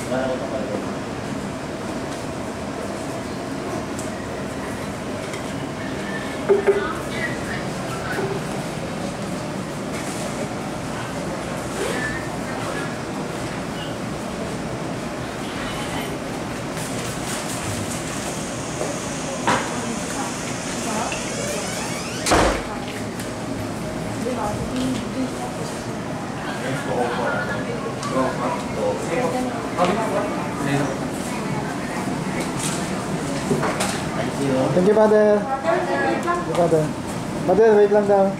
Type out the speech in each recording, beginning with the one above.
Thank you, Father. Thank you, Father. Father, wait lang daw.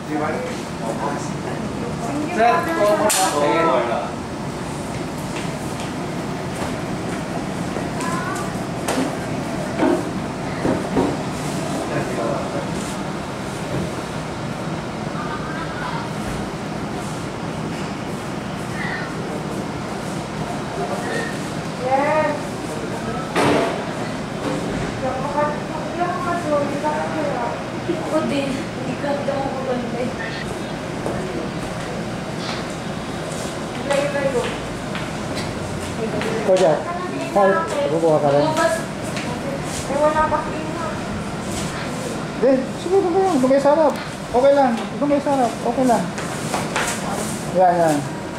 Ikaw dyan. Ay, kukuha ka rin. Eh, wala pa kina. Hindi, sige, ito kayo. Ito kayo sarap. Okay lang. Ito kayo sarap. Okay lang. Yan, yan.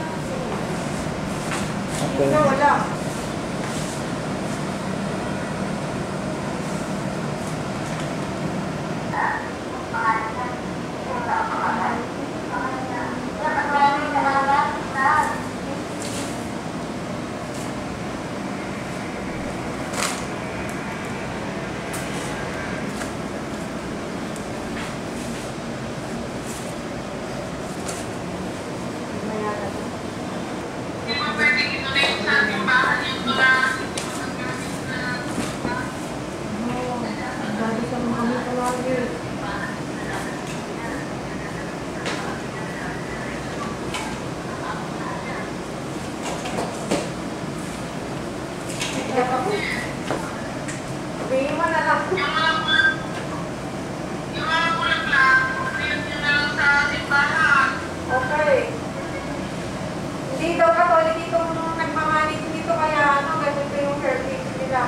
Okay. Wala. Hindi daw Katolik itong nagmamanig dito kaya ano, ganito yung service nila.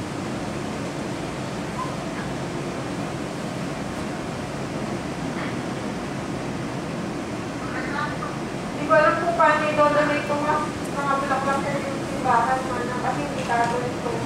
Hindi ko alam kung paano i-donate itong mga blockbuster yung simbahan mo na kasi hindi Katolik itong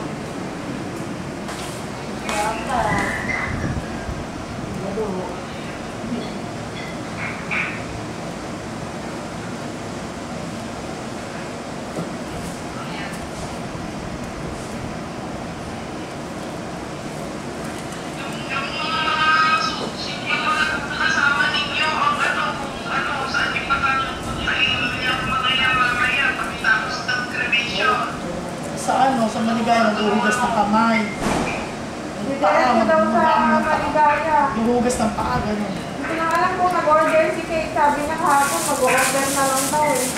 sa Maligaya, maghuhugas ng kamay. Diretso daw sa Maligaya. Maghuhugas ng paa, gano'n. Hindi na alam kung nag-order si Kate. Sabi na kahapon, mag-order na lang daw eh.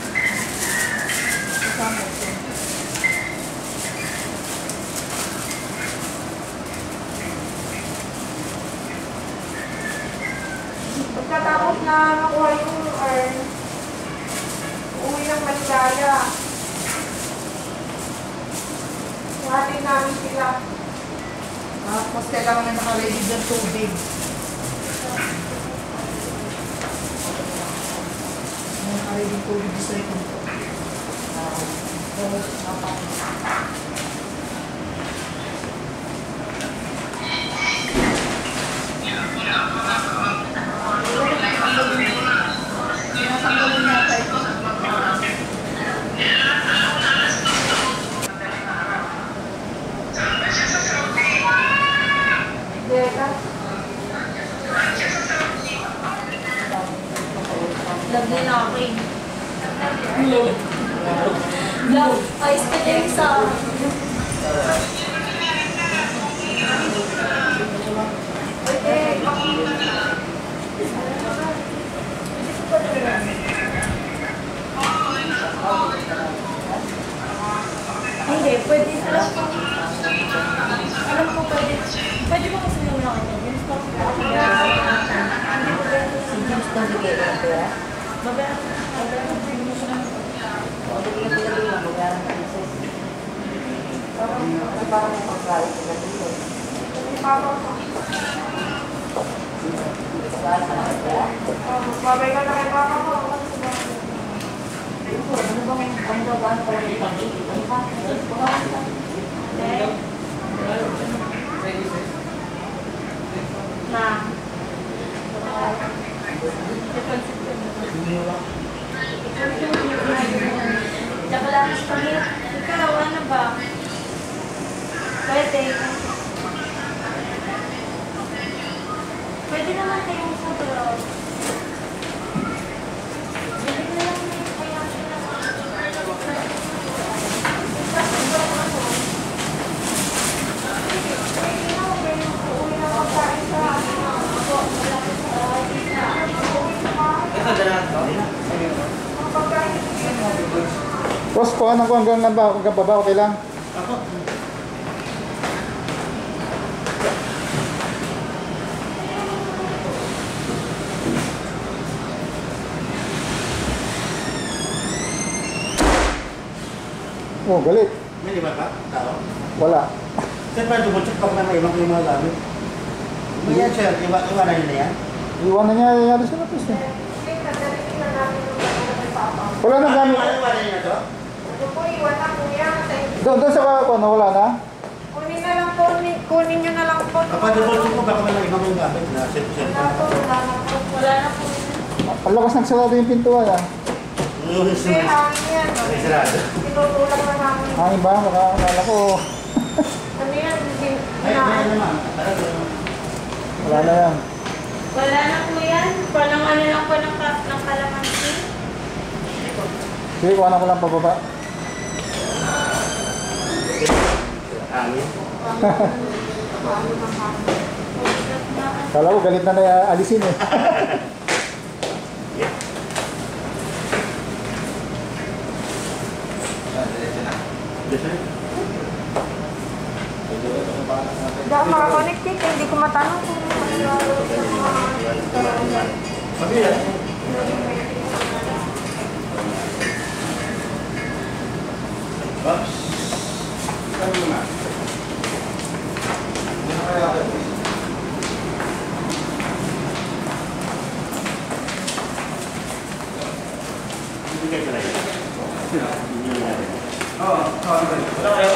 Pagkatapos na nakuha yung earn, uwi ng Maligaya. Hatid namin sila. Tapos kailangan na naka-ready ng tubig. Naka-ready ng tubig sa ito. Tinatanggalin natin ito. Love na akin. Love. Ay, spelling sa... Hindi, pwede. Alam ko pwede. Pwede mo kasi yung lang ito. Yung stock ko. Yung stock ko kaya. Babayaran. Babayaran. Babayaran. Ano bang panggagaan ko lang ito? Ano ba? Na. Tsaka lang sa pangit. Ikaw, ano ba? Pwede. Pwede naman kayong sobrang. Pwede na lang na yung kaya Boss, kuhanan ko hanggang baba, okay lang? Oh, galit. May lima ka? Tao? Wala. Sir, para double-check pa na may ibang yung mga gamit. May yan, sir. Iwanan nyo na yan. Iwanan niya yari sa lapis eh. Wala nang gamit. Iwanan nyo na to? Ito po, iwan na kuya. Doon sa ako, wala na? Kunin na lang po, kunin nyo na lang po. Kapag double-check po, baka may ibang yung gamit na sir. Wala po, wala na po. Wala na po. Ang lakas nagsarado yung pintuan ah. Kasi hangin yan. Ay, sarado. Tinutulak na namin. Hangin ba? Akala ko. Ano yan? Ay, may naman. Wala na yan. Wala na po yan. Parang ano lang po ng kalamansi. Sige, kuhanan ko lang pababa. Hangin. Kala ko galit na alisin eh. Hindi ako makakonect eh. Hindi ko matanong kung Sabi yan. Oops. Sabi mo na. Ibigay ko na yun. Oo. Wala kayo.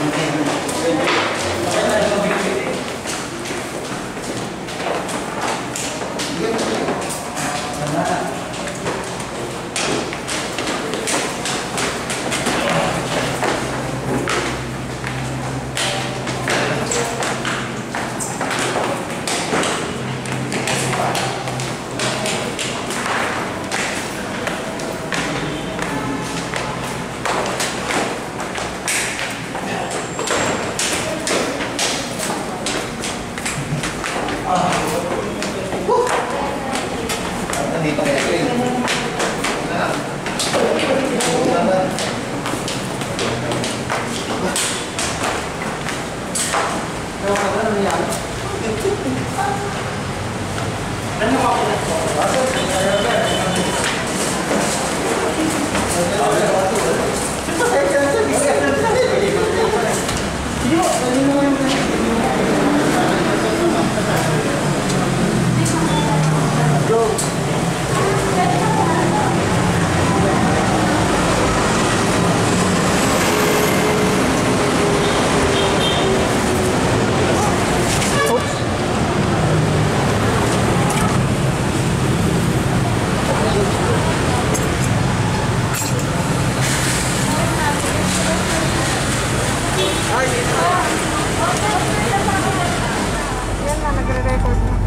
yan na, nagre-record na.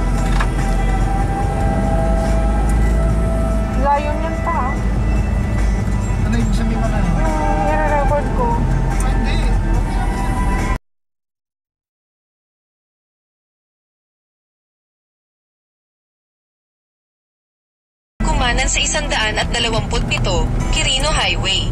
Layo niyan pa ah. Ano yung sabihin mo na? Yung i-record ko. Hindi. Kumanan sa 127 Quirino Highway.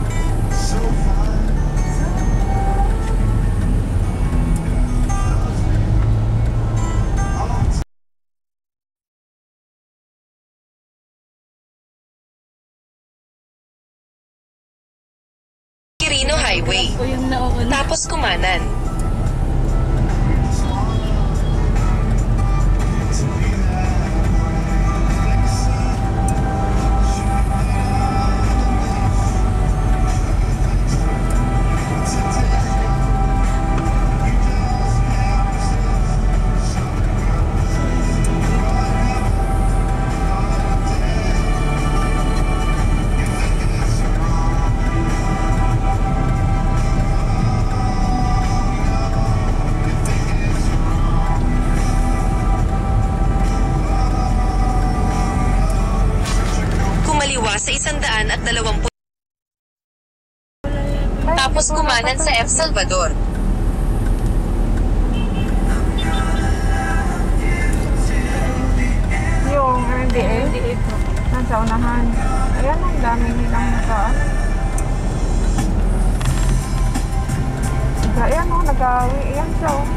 Quirino Highway. Po yung nauna. Tapos kumanan. sa 120. Tapos kumanan sa F. Salvador. Yung RDA. Nasa unahan. Ayan, ang dami nilang naka. Ayan o, nag-awi. Ayan siya o.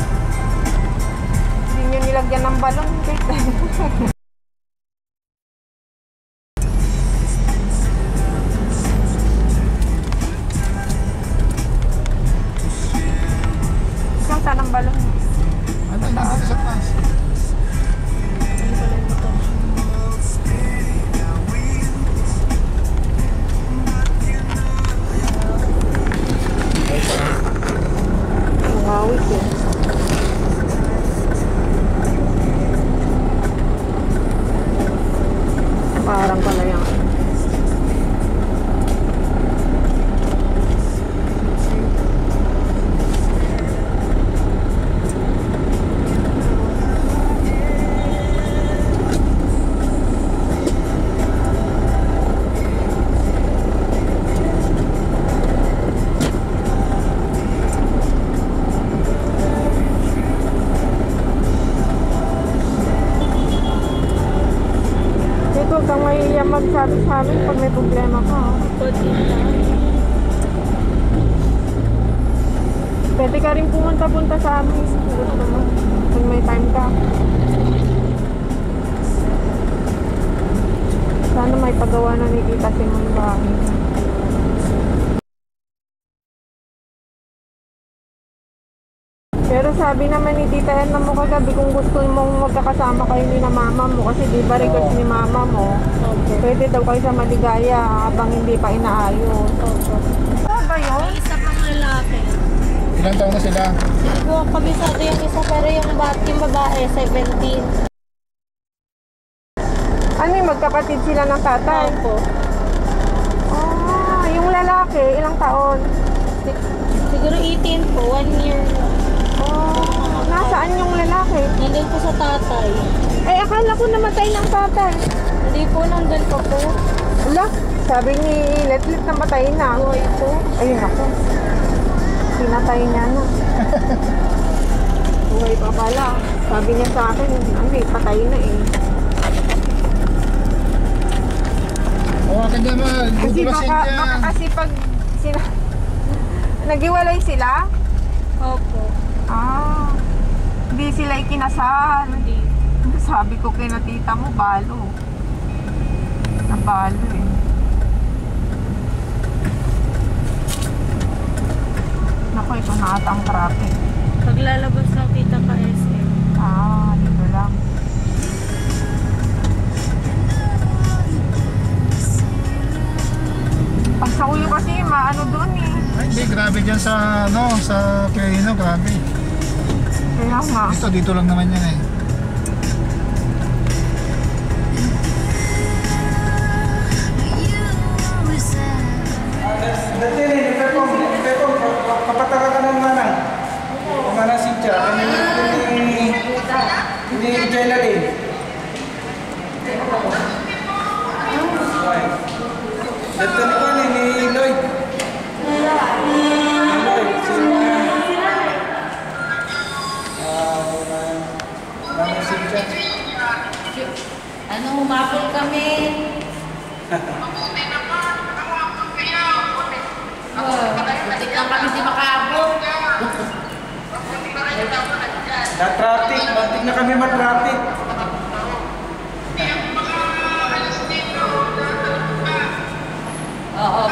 Hindi nyo nilagyan ng balon. Saan saan ang balon? Ano, nandito sa taas. Ngawit eh. Parang pala yan. Huwag kang mahihiya magsabi sa amin pag may problema ka. Pwede ka rin pumunta-punta sa amin kung gusto mo. Pag may time ka. Sana may pagawa na ni Tita Simon bahay. Pero sabi naman ni Tita Edna mo kagabi kung gusto mong magkakasama kayo ni na mama mo kasi di ba request ni mama mo, pwede daw kayo sa Maligaya habang hindi pa inaayos. Ano ba yun? Isa pang lalaki. Ilang taon na sila? Buwag kabisado yung isa pero yung babae, 17. Ano yung magkapatid sila ng tatay? Opo. Ah, yung lalaki, ilang taon? Siguro 18 po, 1 year. Oh, nasaan yung lalaki? Nandun po sa tatay. Eh, akala ko namatay ng tatay. Hindi po, nandun pa po. Wala, sabi ni Letlet namatay na. Buhay po. Ayun ako. Pinatay niya na. Buhay pa pala. Sabi niya sa akin, hindi, patay na eh. Hawakan niya man. Kasi Bubulasin baka niya. kasi pag sila, naghiwalay sila? Opo. Ah, hindi sila ikinasal. Hindi. Sabi ko kay na tita mo, balo. Nabalo eh. Naku, ito na ata ang traffic. Paglalabas ng kita pa SM. Ah, dito lang. Pag sa ulo kasi, maano doon eh. Ay, hindi, grabe dyan sa, ano, sa Quirino, grabe. Kaya nga. Dito lang naman yan eh. Dati rin, papataka ka ng manang. Manang si Tia, hindi Jella din. Dito ni Juan, ni Lloyd. Lloyd, manang si Tia. Ano, humapol kami. Buti lang kami di makaabot. Na-traffic, matik na kami ma-traffic. Oo,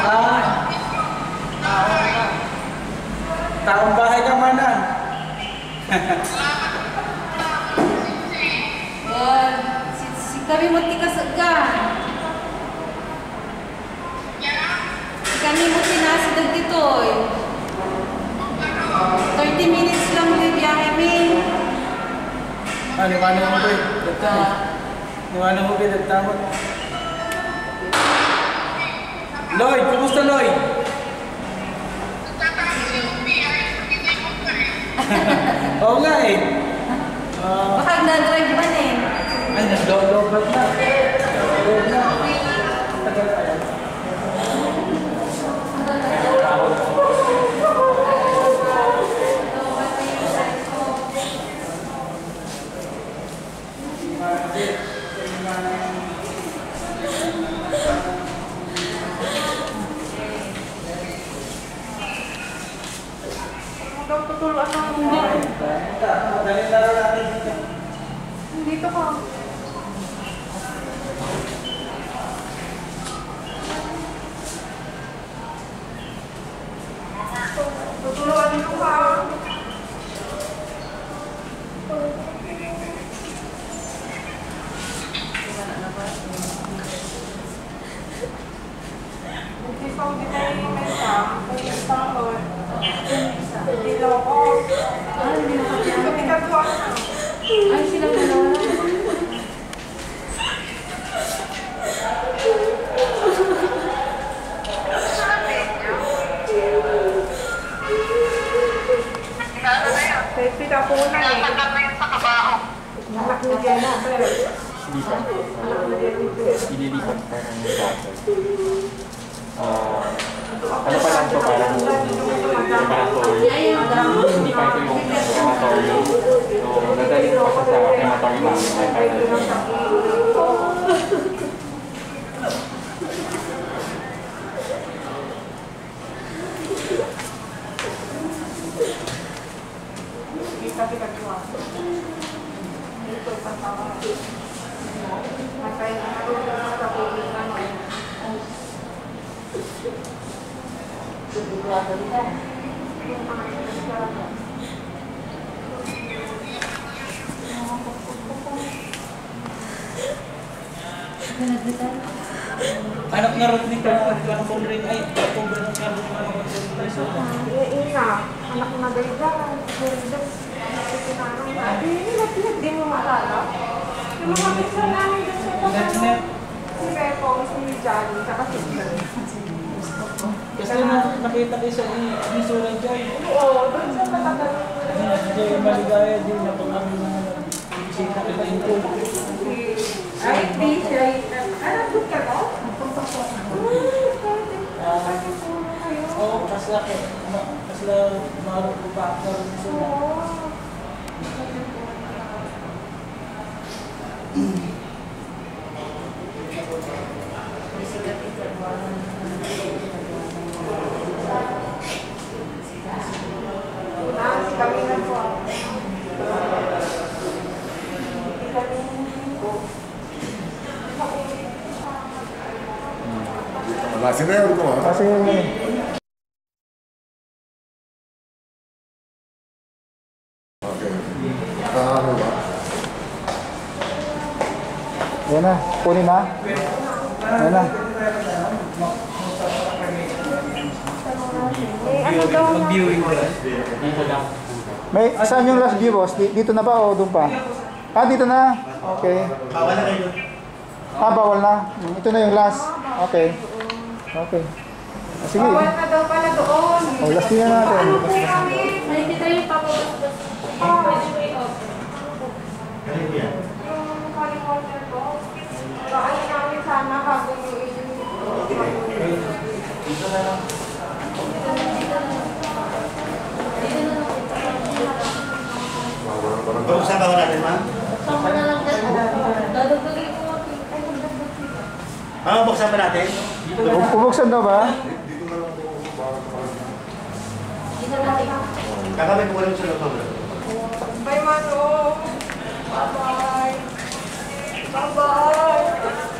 Taong bahay ka manan. si kami munti ka sa kami munti na sa dito eh. 30 minutes lang yung biyahe mi. Niwano mo ba? Niwano mo ba? Nagtamot. Lloyd, kumusta Lloyd? Oo nga eh. Baka nag-drive man eh. Ay, nag-lobat na. matagal pa yan. Daw tutuluan ng Dali laro natin dito. dito ka. Tutuluan dito ka. Isang ditay may isa, may isang lord. Dilo ko. Hindi nakakita. Ay, silang dalawa lang. Pita po na eh. Anak ni Jennifer. Anak ni Jennifer. Ililipat pa ng dati. Ano pa lang ito parang hematory. Hindi pa ito yung hematory. So, nadaling pa siya sa hematory namin. Kita kuha. Dito pa tawa. Matay na naroon sa pulis na no. Anak na rin ni Carlton rin ay October ng Carlton na naman sa Ina, anak na daydan. Hindi mo maalala. Yung mga pizza namin dyan sa Pagano. Si Pepo, si Johnny, saka si Joy. Kasi nakita kayo sa Missouri Joy. Oo, doon sa matagal. Joy maligaya din na pag kami na bisita kita ito. Ay, please, ay, alam doon ka ba? Oo, kasla marunong ko pa ako sila. Kami na po. Kasi na yun ko ha? Kasi... Okay. Ano ba? Yan na. Kunin na. Yan na. Mag-viewing mo lang. Dito lang. May, saan yung last view, boss? Dito na ba o doon pa? Ah, dito na. Okay. Bawal na kayo. Ah, bawal na. Ito na yung last. Okay. Okay. Ah, sige. Bawal na daw pala doon. Oh, last view na natin. Ano po kami? Ay, kita yung papabas. Pwede mo i-off. Ganun po yan. Yung kalimutan ko. Baka namin sana habang yung Dito na lang. Buksan ba natin, ma'am? Saan na lang dyan? Dadagdagin ko ako. Ma'am, buksan ba natin? Pumuksan daw ba? Kakabay ko lang sa loob. Bye, Mano. Bye-bye. Bye-bye.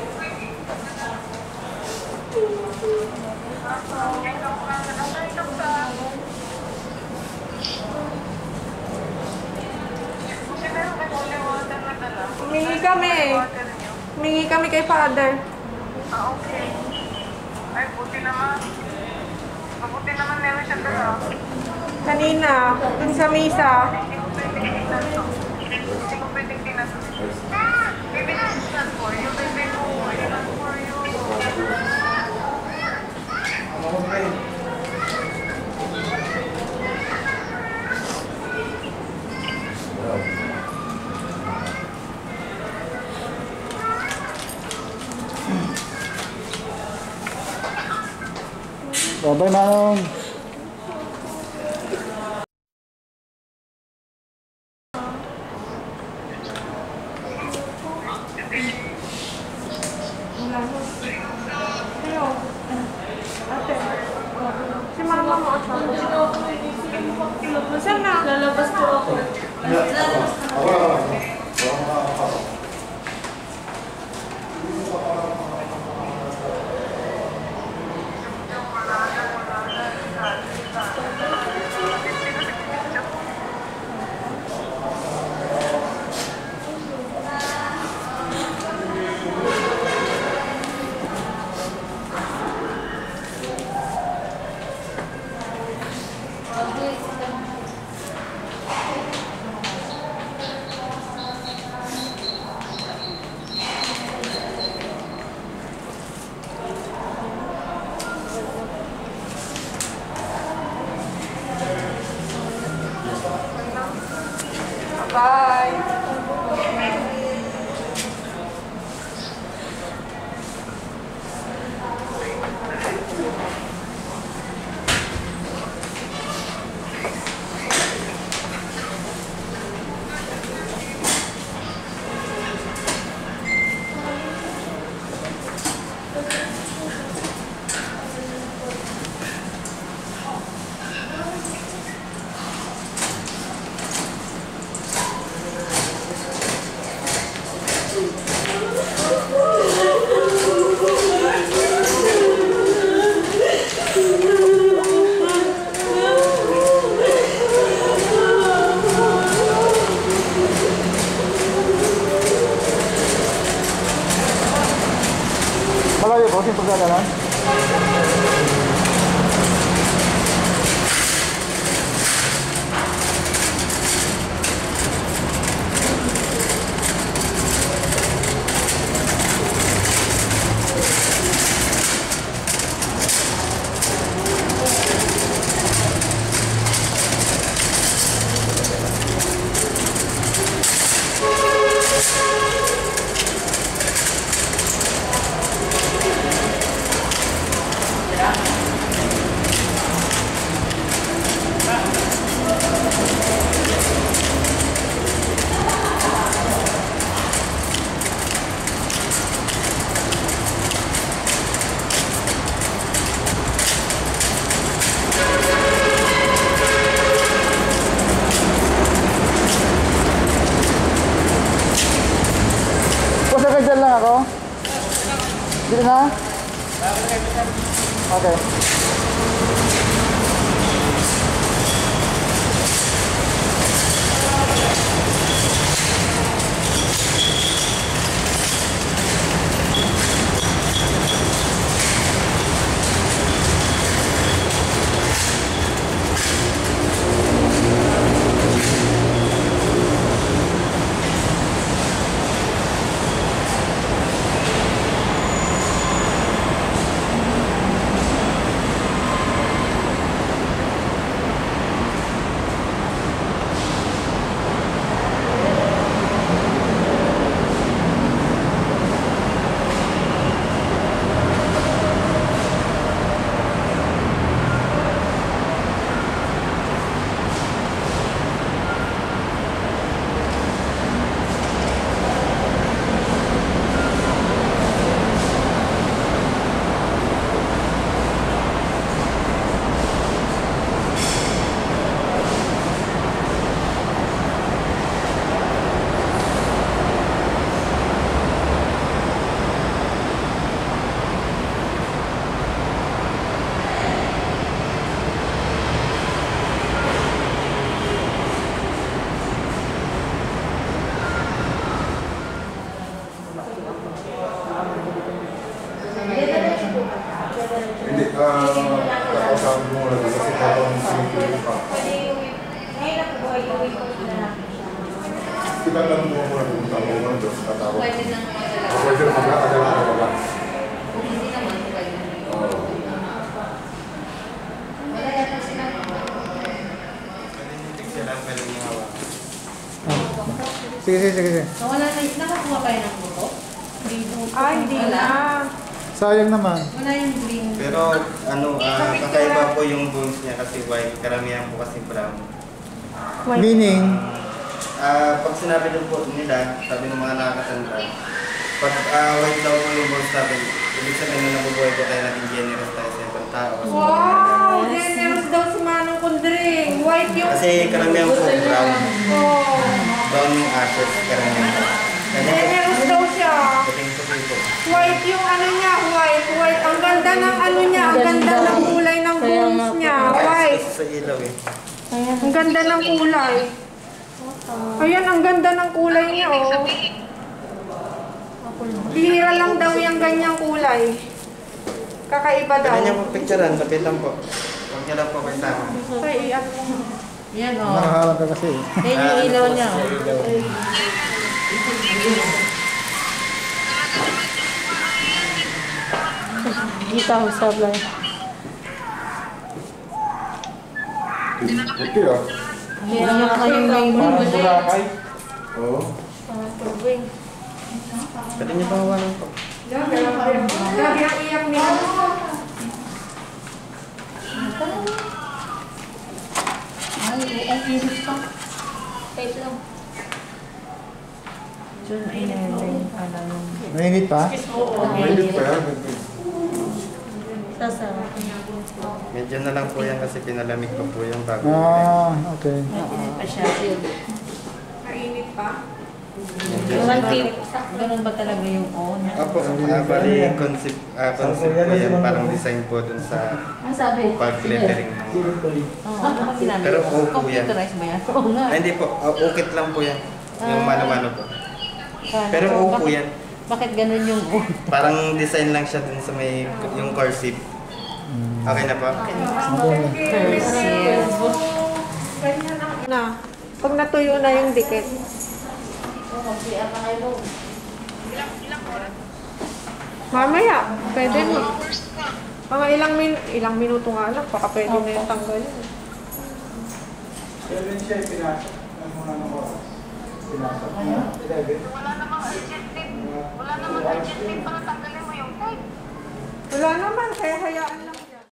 Humingi kami kay Father. Ah, okay. Ay, buti naman. Mabuti naman meron siya dala. Kanina, dun sa misa. Hindi ko pwedeng tingnan to. Hindi ko pwedeng tingnan to. Maybe this is not for you. Maybe no, it's not for you. Bye-bye, Manong. Si mama mo at mama. Saan na? Lalabas po ako. Bye. Malayo po, yung pagdadalan. Pasakay dyan lang ako. Dito na? Okay. Hindi, kakausapin mo muna doon kasi habang sinipin pa. Kita lang mo muna doon, tama mo doon sa katawag. Pwede na mag-aadala ka ba? Hindi naman pwede. Wala yan ang sinabi. Sige. Wala na, nakakuha kayo ng buto? Ay, hindi na. Sayang naman. Wala yung green. Pero kakaiba po yung bones niya kasi white, karamihan po kasi brown. Meaning, Pag sinabi din po nila, sabi ng mga nakakatanda, pag white daw po yung bones natin, ibig sabihin na nabubuhay po tayo natin generous tayo sa ibang tao. Wow! Generous daw si Manong Kundring. White yung... Kasi karamihan po brown. Oh. Brown yung ashes, karamihan po. Generous daw siya. Puting puti po. White yung ano niya, white. Ang ganda ng ano niya, ang ganda ng kulay ng bones niya. White. Sa ilaw eh. Ang ganda ng kulay. Ayan, ang ganda ng kulay niya, oh. Bihira lang daw yung ganyang kulay. Kakaiba daw. Kaya niya po picturean, lapitan po. Huwag niya lang po kayo sama. Ay, ano mo. Yan o. nakaharap ka kasi. Yan yung ilaw niya o. Dito ako sa vlog. Okay ah. Yan yung kayong may Burakay. Oo. tubig. Pwede niyo pahawalan po. Grabe ang iyak niya. Ay, ang iris pa. Wait lang. June 11, Mainit pa? Mainit pa yan. Sasarap. Medyo na lang po yan kasi pinalamig pa po yung bago. Okay. Pa siya. Mainit pa? Ganun ba talaga yung on? Opo, bali concept po yan, parang design po dun sa pag-lettering. Ano sinabi? Pero oo po yan. Computerized ba yan? Oo nga. Hindi po, ukit lang po yan. Yung mano-mano po. Pero oo po yan. Bakit ganun yung on? Parang design lang siya dun sa may yung cursive. Okay na po? Cursive. Ganyan ang na. Pag natuyo na yung dikit. Mamaya, pwede mo. Mga ilang minuto nga lang, baka pwede na yung tanggalin. Kailan siya pinasok? Ang mga oras? Pinasok niya? 11? Wala namang urgent tip. Wala namang urgent tip para tanggalin mo yung tape. Wala naman, kaya hayaan